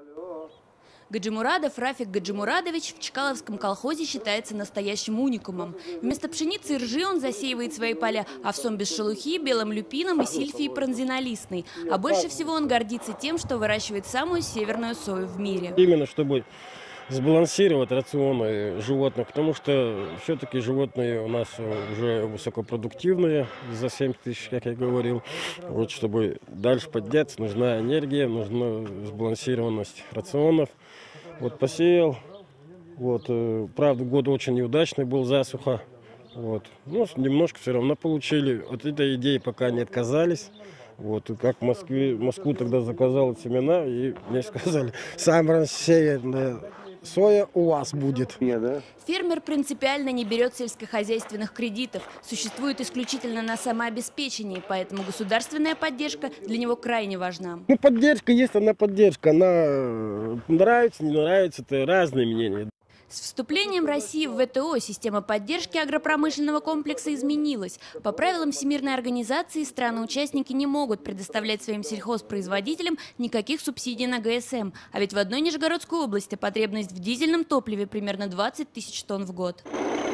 Гаджимурадов Рафик Гаджимурадович в Чкаловском колхозе считается настоящим уникумом. Вместо пшеницы и ржи он засеивает свои поля овсом без шелухи, белым люпином и сильфией пронзинолистной. А больше всего он гордится тем, что выращивает самую северную сою в мире. Именно чтобы сбалансировать рационы животных, потому что все-таки животные у нас уже высокопродуктивные, за 7 тысяч, как я говорил. Вот чтобы дальше подняться, нужна энергия, нужна сбалансированность рационов. Вот посеял, вот, правда, год очень неудачный был, засуха. Вот. Но немножко все равно получили. От этой идеи пока не отказались. Вот, и как в Москву тогда заказал семена, и мне сказали, самая северная соя у вас будет. Фермер принципиально не берет сельскохозяйственных кредитов, существует исключительно на самообеспечении, поэтому государственная поддержка для него крайне важна. Ну, поддержка есть, она поддержка, она нравится, не нравится, это разные мнения. С вступлением России в ВТО система поддержки агропромышленного комплекса изменилась. По правилам Всемирной организации страны-участники не могут предоставлять своим сельхозпроизводителям никаких субсидий на ГСМ. А ведь в одной Нижегородской области потребность в дизельном топливе примерно 20 тысяч тонн в год.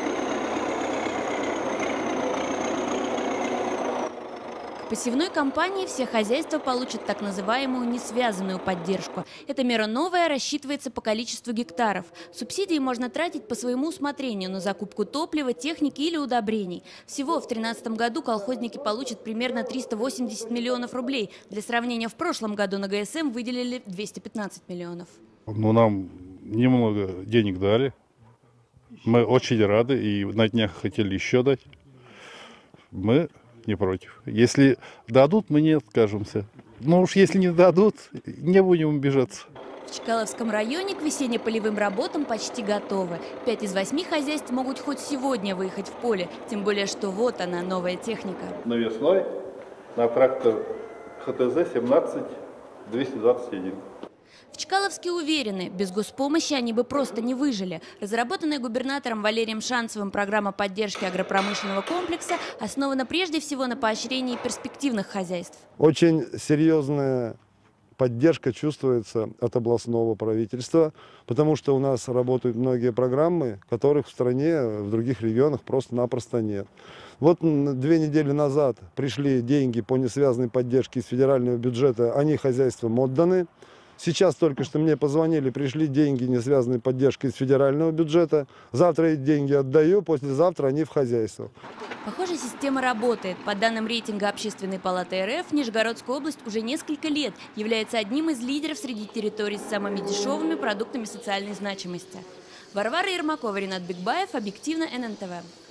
К посевной кампании все хозяйства получат так называемую несвязанную поддержку. Эта мера новая, рассчитывается по количеству гектаров. Субсидии можно тратить по своему усмотрению на закупку топлива, техники или удобрений. Всего в 2013 году колхозники получат примерно 380 миллионов рублей. Для сравнения, в прошлом году на ГСМ выделили 215 миллионов. Ну, нам немного денег дали. Мы очень рады и на днях хотели еще дать. Мы не против. Если дадут, мы не откажемся. Но уж если не дадут, не будем обижаться. В Чкаловском районе к весенне-полевым работам почти готовы. 5 из 8 хозяйств могут хоть сегодня выехать в поле. Тем более, что вот она, новая техника. Навесной на трактор ХТЗ 17-221. В Чкаловске уверены, без госпомощи они бы просто не выжили. Разработанная губернатором Валерием Шанцевым программа поддержки агропромышленного комплекса основана прежде всего на поощрении перспективных хозяйств. Очень серьезная поддержка чувствуется от областного правительства, потому что у нас работают многие программы, которых в стране, в других регионах просто-напросто нет. Вот 2 недели назад пришли деньги по несвязанной поддержке из федерального бюджета, они хозяйствам отданы. Сейчас только что мне позвонили, пришли деньги, не связанные поддержкой из федерального бюджета. Завтра эти деньги отдаю, послезавтра они в хозяйство. Похоже, система работает. По данным рейтинга Общественной палаты РФ, Нижегородская область уже несколько лет является одним из лидеров среди территорий с самыми дешевыми продуктами социальной значимости. Варвара Ермакова, Ринат Бекбаев, объективно ННТВ.